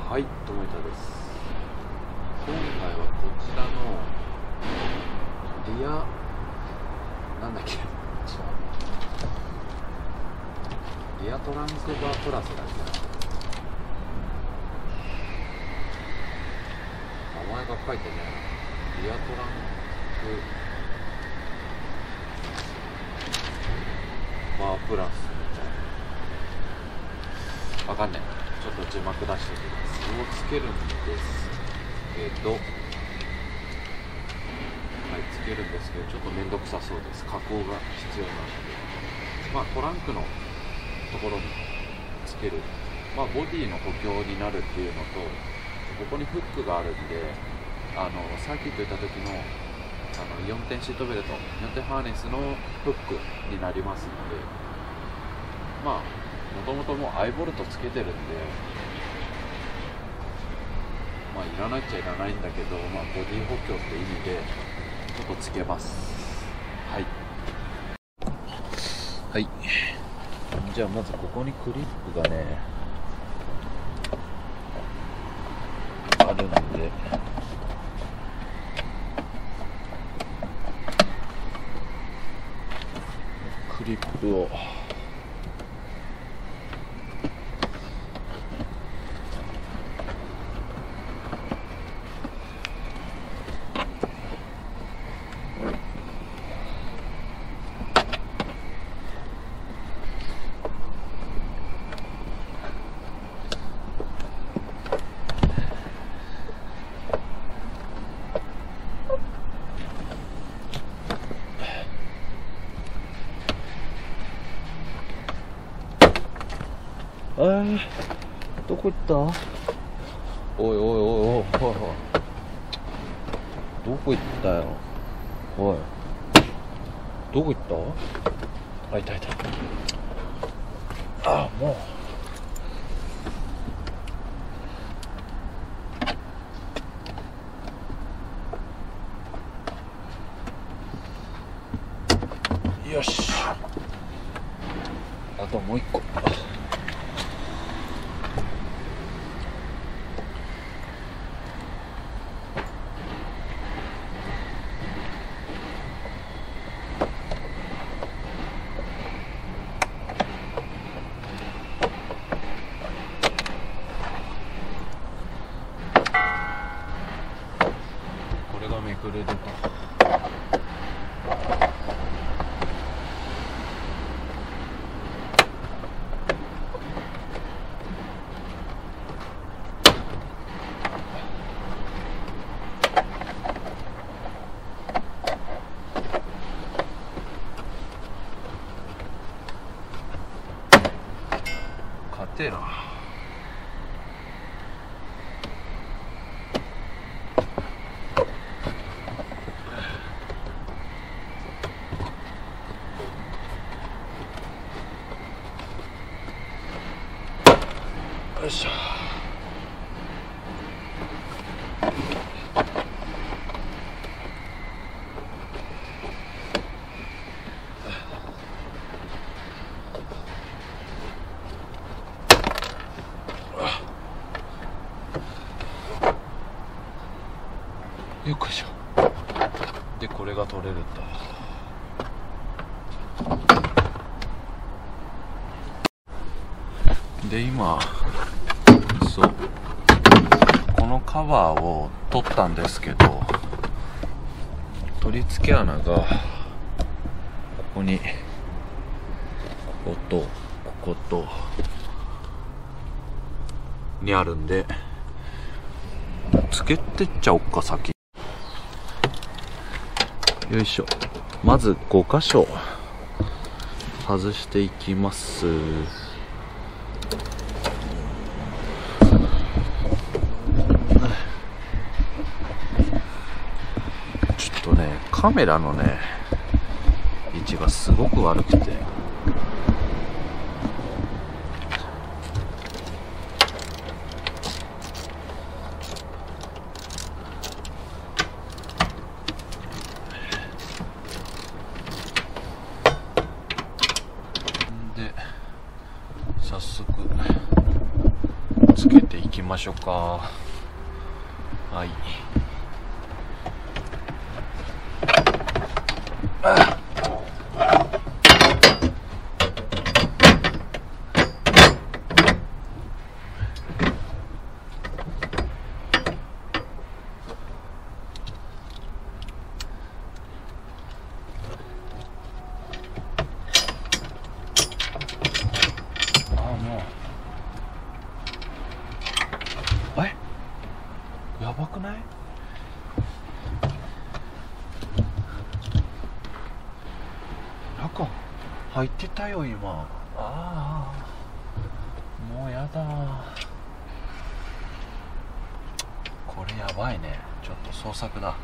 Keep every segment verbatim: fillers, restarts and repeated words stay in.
はい、ともいたです。今回はこちらのリアなんだっけリアトランクバープラスだっけな、名前が書いてねえな。リアトランクバープラスみたいな、わかんない。ちょっと字幕出しておきます。をつけるんですけど、はい、つけるんですけど、ちょっとめんどくさそうです。加工が必要なので、まあトランクのところにつける、まあボディの補強になるっていうのと、ここにフックがあるんで、あのサーキット行った時のあのよんてんシートベルト、よんてんハーネスのフックになりますので、まあもともともうアイボルトつけてるんで、まあいらないっちゃいらないんだけど、まあボディ補強って意味でちょっとつけます。はいはい、じゃあまずここにクリップがねあるんで、クリップをえー、どこ行った？おいおいおいおいおいおい、どこ行ったよ。おい、どこ行った？あ、いたいた。あ、もうよし、あともう一個。これがめくれると。硬えな。よいしょ。よっこいしょ。でこれが取れると。で今そうこのカバーを取ったんですけど、取り付け穴がここにこことこことにあるんで、つけてっちゃおっか先。よいしょ。まずご箇所外していきます。ちょっとねカメラのね位置がすごく悪くて、早速つけていきましょうか。はい。あやばくない？中入ってたよ今。ああ、もうやだ。これやばいね。ちょっと捜索だ。よ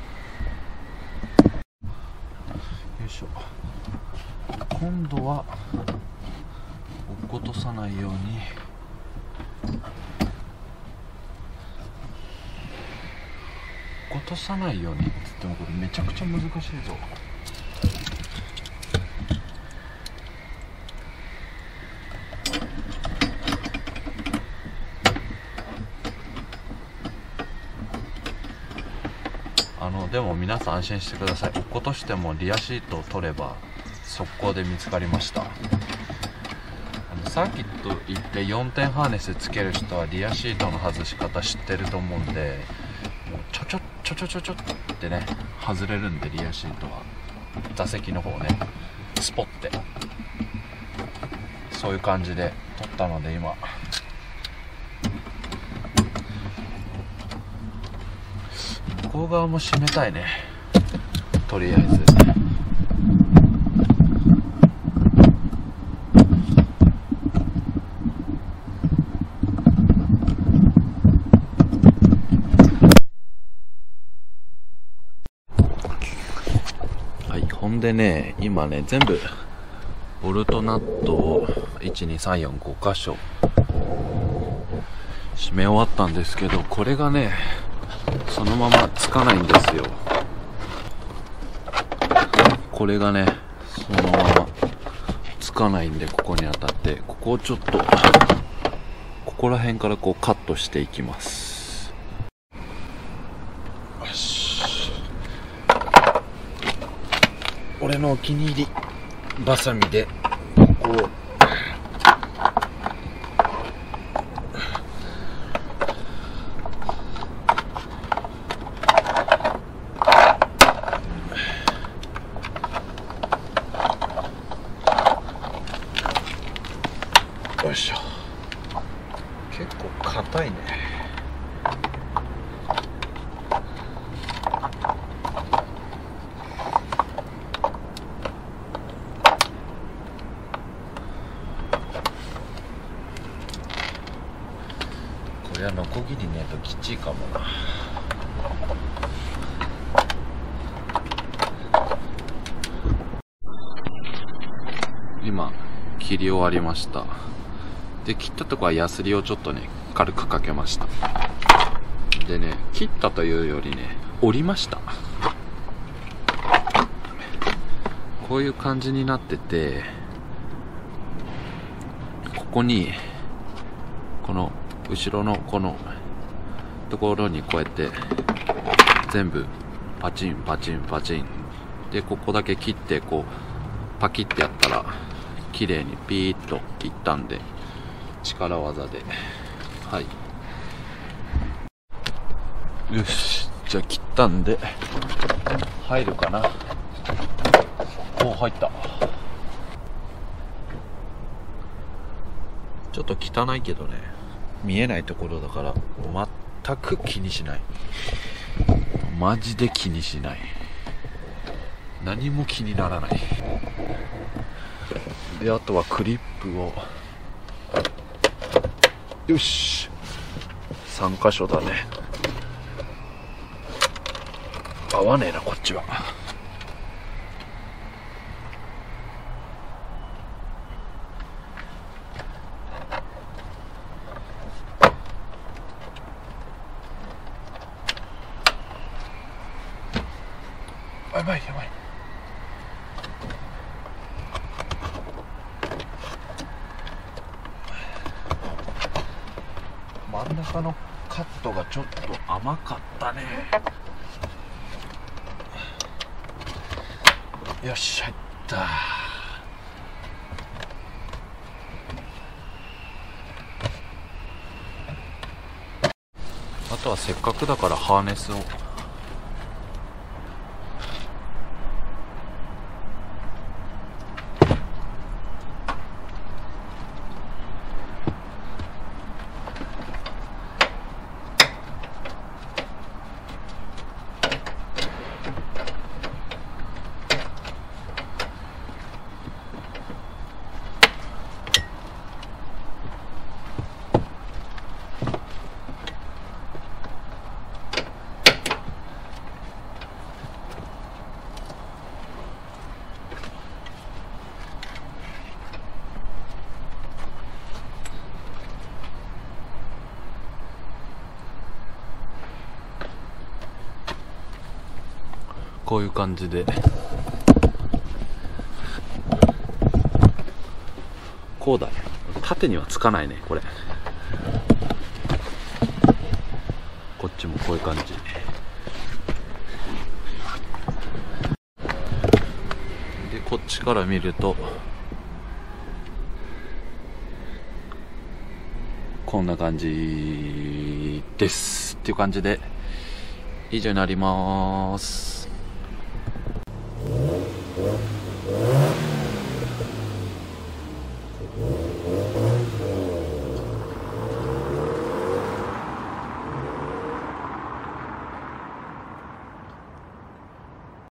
いしょ。今度は落っことさないように。落とさないようにって言ってもこれめちゃくちゃ難しいぞ。あのでも皆さん安心してください。落っことしてもリアシートを取れば速攻で見つかりました。あのサーキット行ってよんてんハーネスつける人はリアシートの外し方知ってると思うんで、もうちょちょちょちょちょちょってね外れるんで、リアシートは座席の方ねスポってそういう感じで取ったので、今向こう側も閉めたいね、とりあえず。ほんでね、今ね全部ボルトナットをいちにさんよんご箇所締め終わったんですけど、これがねそのままつかないんですよ。これがねそのままつかないんで、ここに当たってここをちょっとここら辺からこうカットしていきます。よし、俺のお気に入りバサミでここをよいしょ。結構硬いね。これはノコギリねえときちいかもな。今切り終わりました。で切ったとこはヤスリをちょっとね軽くかけました。でね、切ったというよりね折りました。こういう感じになってて、ここにこの後ろのこのところにこうやって全部パチンパチンパチンで、ここだけ切ってこうパキってやったら綺麗にピーッといったんで、力技で、はい、よし、じゃあ切ったんで入るかな。お、入った。ちょっと汚いけどね、見えないところだから全く気にしない。マジで気にしない。何も気にならない。で、あとはクリップをよしさん箇所だね。合わねえなこっちは。やばいやばい。真ん中のカットがちょっと甘かったね。よし、入った。あとはせっかくだからハーネスをこういう感じで、こうだね。縦にはつかないね、これ。こっちもこういう感じで、こっちから見るとこんな感じですっていう感じで以上になります。